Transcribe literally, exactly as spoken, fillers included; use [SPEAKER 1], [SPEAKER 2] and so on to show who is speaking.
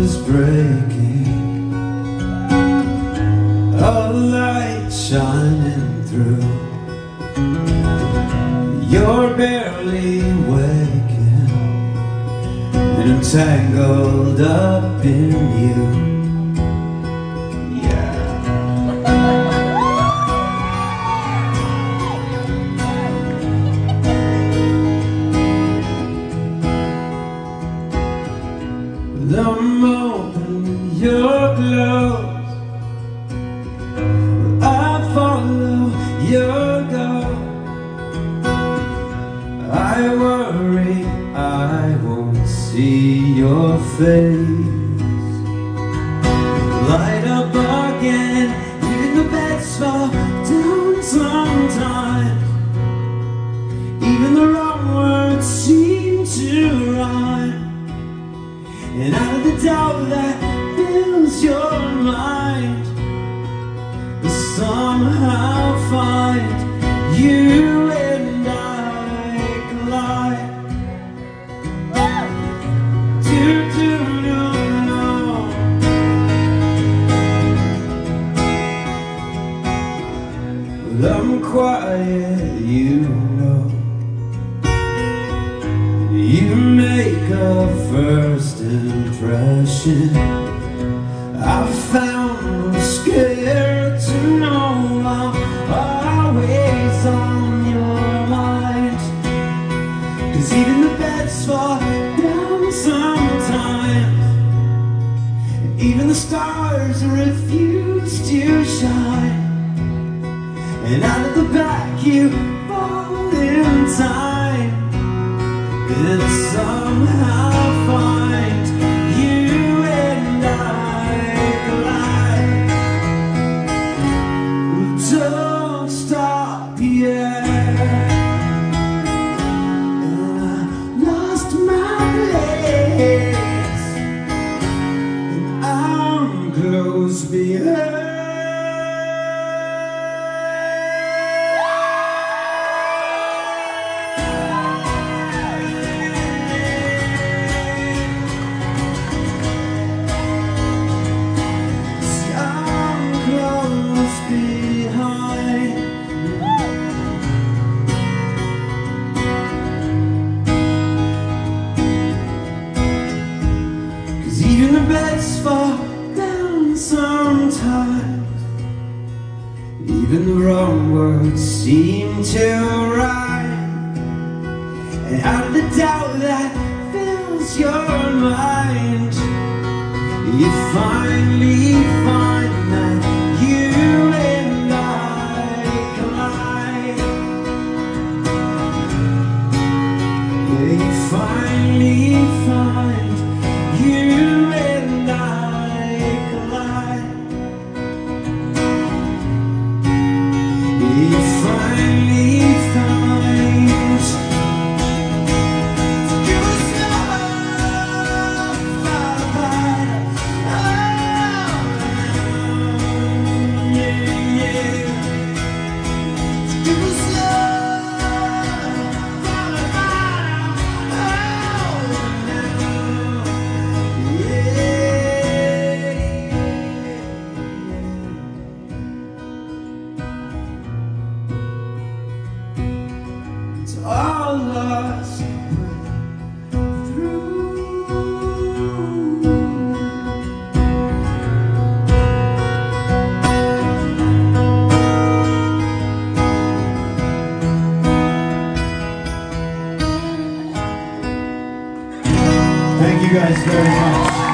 [SPEAKER 1] is breaking, a light shining through. You're barely waking, and I'm tangled up in you. The moment you're close, I follow your goal. I worry I won't see your face. Light up again, even the beds fall down sometimes. Even the wrong words seem to rhyme. And out of the doubt that fills your mind, I somehow find you and I collide. Do, do, do, no. Well, I'm quiet, you know. You make a first impression. I found I'm scared to know I'm always on your mind. Cause even the beds fall down sometimes, and even the stars refuse to shine. And out of the back you fall in time, and somehow find you and I collide. Don't stop yet, and I lost my place, and I'm close behind. Even the beds fall down sometimes. Even the wrong words seem to rhyme. And out of the doubt that fills your mind, you finally find that you and I collide. Yeah, you finally find you and I collide. You finally find you stop, yeah, yeah. You all lost through. Thank you guys very much.